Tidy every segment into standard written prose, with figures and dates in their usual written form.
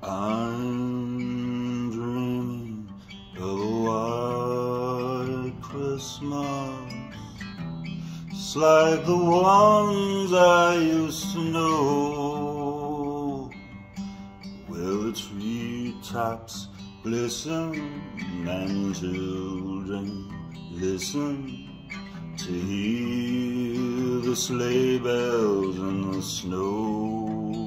I'm dreaming of a white Christmas. It's like the ones I used to know, where the treetops glisten and children listen to hear the sleigh bells in the snow.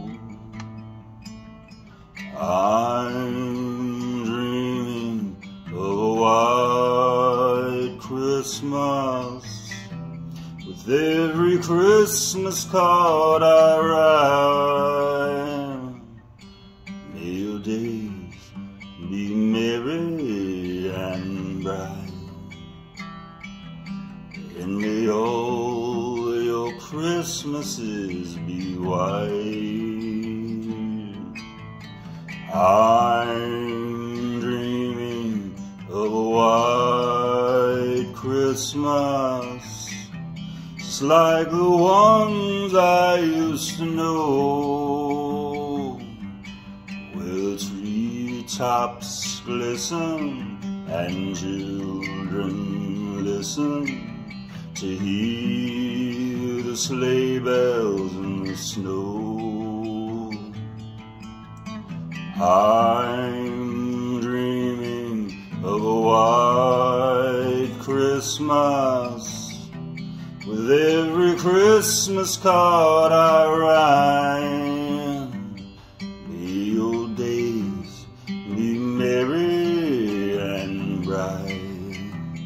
I'm dreaming of a white Christmas, with every Christmas card I write. May your days be merry and bright, and may all your Christmases be white. I'm dreaming of a white Christmas, just like the ones I used to know, where the treetops glisten and children listen to hear the sleigh bells in the snow. I'm dreaming of a white Christmas, with every Christmas card I write. May your days be merry and bright,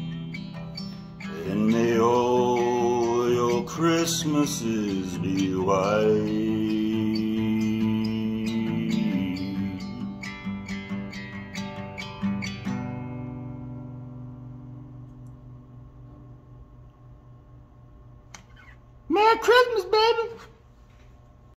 and may all your Christmases be white. Merry Christmas, baby!